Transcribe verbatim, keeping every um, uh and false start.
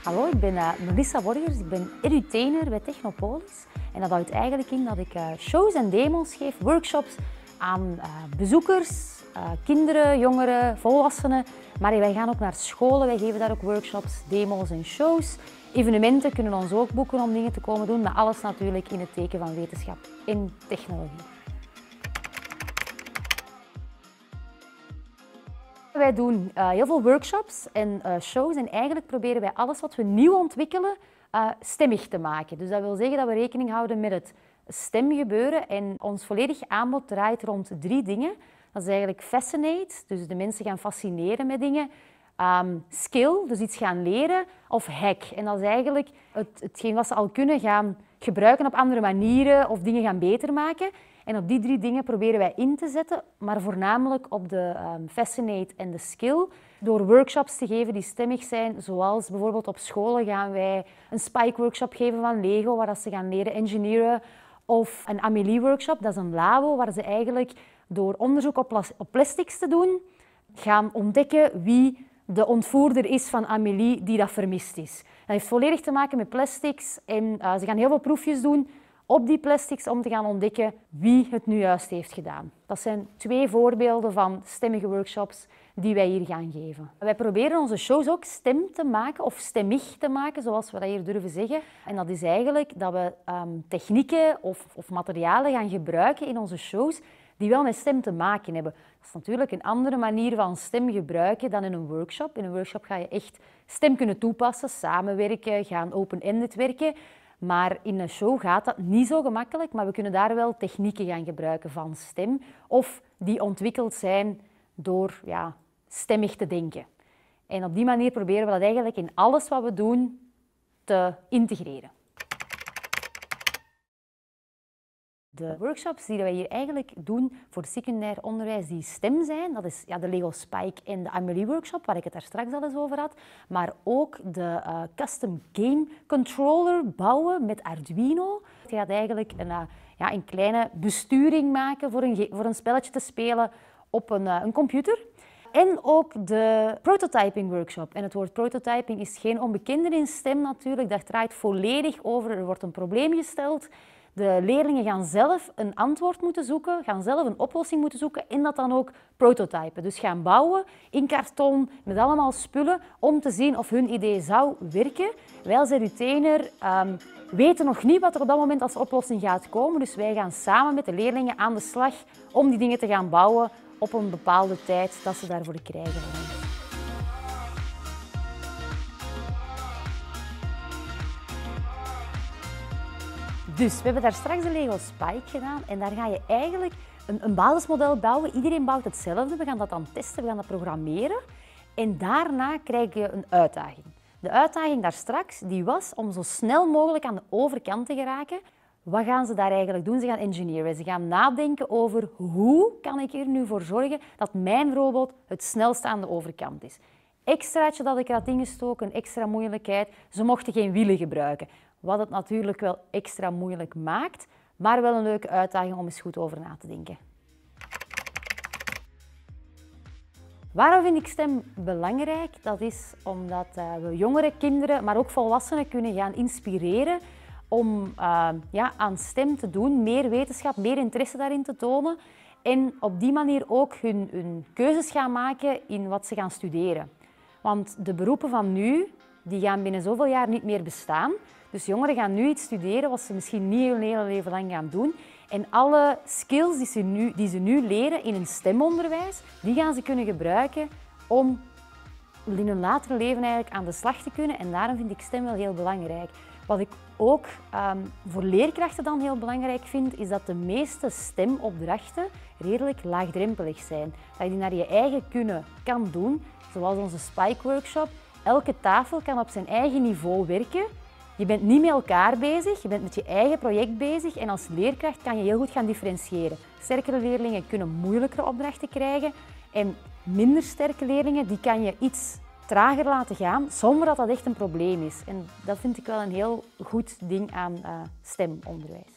Hallo, ik ben uh, Melissa Borgers, ik ben edutainer bij Technopolis. En dat houdt eigenlijk in dat ik uh, shows en demos geef, workshops aan uh, bezoekers, uh, kinderen, jongeren, volwassenen. Maar wij gaan ook naar scholen, wij geven daar ook workshops, demos en shows. Evenementen kunnen ons ook boeken om dingen te komen doen, maar alles natuurlijk in het teken van wetenschap en technologie. Wij doen uh, heel veel workshops en uh, shows en eigenlijk proberen wij alles wat we nieuw ontwikkelen uh, stemmig te maken. Dus dat wil zeggen dat we rekening houden met het stemgebeuren en ons volledig aanbod draait rond drie dingen. Dat is eigenlijk fascinate, dus de mensen gaan fascineren met dingen. Um, skill, dus iets gaan leren, of hack. En dat is eigenlijk het, hetgeen wat ze al kunnen gaan gebruiken op andere manieren of dingen gaan beter maken. En op die drie dingen proberen wij in te zetten, maar voornamelijk op de um, fascinate en de skill. Door workshops te geven die stemmig zijn, zoals bijvoorbeeld op scholen gaan wij een Spike workshop geven van Lego, waar ze gaan leren engineeren. Of een Amélie workshop, dat is een labo waar ze eigenlijk door onderzoek op, op plastics te doen, gaan ontdekken wie de ontvoerder is van Amélie die dat vermist is. Dat heeft volledig te maken met plastics en uh, ze gaan heel veel proefjes doen op die plastics om te gaan ontdekken wie het nu juist heeft gedaan. Dat zijn twee voorbeelden van stemmige workshops die wij hier gaan geven. Wij proberen onze shows ook stem te maken of stemmig te maken, zoals we dat hier durven zeggen. En dat is eigenlijk dat we um, technieken of, of materialen gaan gebruiken in onze shows die wel met stem te maken hebben. Dat is natuurlijk een andere manier van stem gebruiken dan in een workshop. In een workshop ga je echt stem kunnen toepassen, samenwerken, gaan open-ended werken. Maar in een show gaat dat niet zo gemakkelijk, maar we kunnen daar wel technieken gaan gebruiken van stem of die ontwikkeld zijn door ja, stemmig te denken. En op die manier proberen we dat eigenlijk in alles wat we doen te integreren. De workshops die wij hier eigenlijk doen voor secundair onderwijs die STEM zijn, dat is ja, de Lego Spike en de Amélie workshop, waar ik het daar straks al eens over had, maar ook de uh, custom game controller bouwen met Arduino. Je gaat eigenlijk een, uh, ja, een kleine besturing maken voor een, voor een spelletje te spelen op een, uh, een computer. En ook de prototyping workshop. En het woord prototyping is geen onbekende in STEM natuurlijk, dat draait volledig over, er wordt een probleem gesteld. De leerlingen gaan zelf een antwoord moeten zoeken, gaan zelf een oplossing moeten zoeken en dat dan ook prototypen. Dus gaan bouwen in karton met allemaal spullen om te zien of hun idee zou werken. Wij als edutainer um, weten nog niet wat er op dat moment als oplossing gaat komen. Dus wij gaan samen met de leerlingen aan de slag om die dingen te gaan bouwen op een bepaalde tijd dat ze daarvoor krijgen. Dus we hebben daar straks de Lego Spike gedaan en daar ga je eigenlijk een, een basismodel bouwen. Iedereen bouwt hetzelfde. We gaan dat dan testen, we gaan dat programmeren en daarna krijg je een uitdaging. De uitdaging daar straks die was om zo snel mogelijk aan de overkant te geraken. Wat gaan ze daar eigenlijk doen? Ze gaan engineeren. Ze gaan nadenken over hoe kan ik er nu voor zorgen dat mijn robot het snelst aan de overkant is. Extraatje dat ik er had ingestoken, extra moeilijkheid. Ze mochten geen wielen gebruiken. Wat het natuurlijk wel extra moeilijk maakt, maar wel een leuke uitdaging om eens goed over na te denken. Waarom vind ik STEM belangrijk? Dat is omdat uh, we jongere kinderen, maar ook volwassenen kunnen gaan inspireren om uh, ja, aan STEM te doen, meer wetenschap, meer interesse daarin te tonen en op die manier ook hun, hun keuzes gaan maken in wat ze gaan studeren. Want de beroepen van nu, die gaan binnen zoveel jaar niet meer bestaan. Dus jongeren gaan nu iets studeren wat ze misschien niet hun hele leven lang gaan doen. En alle skills die ze nu, die ze nu leren in een STEM-onderwijs, die gaan ze kunnen gebruiken om in hun latere leven eigenlijk aan de slag te kunnen. En daarom vind ik STEM wel heel belangrijk. Wat ik ook um, voor leerkrachten dan heel belangrijk vind, is dat de meeste STEM-opdrachten redelijk laagdrempelig zijn. Dat je die naar je eigen kunnen kan doen, zoals onze Spike workshop. Elke tafel kan op zijn eigen niveau werken. Je bent niet met elkaar bezig, je bent met je eigen project bezig en als leerkracht kan je heel goed gaan differentiëren. Sterkere leerlingen kunnen moeilijkere opdrachten krijgen en minder sterke leerlingen die kan je iets trager laten gaan zonder dat dat echt een probleem is. En dat vind ik wel een heel goed ding aan uh, STEM-onderwijs.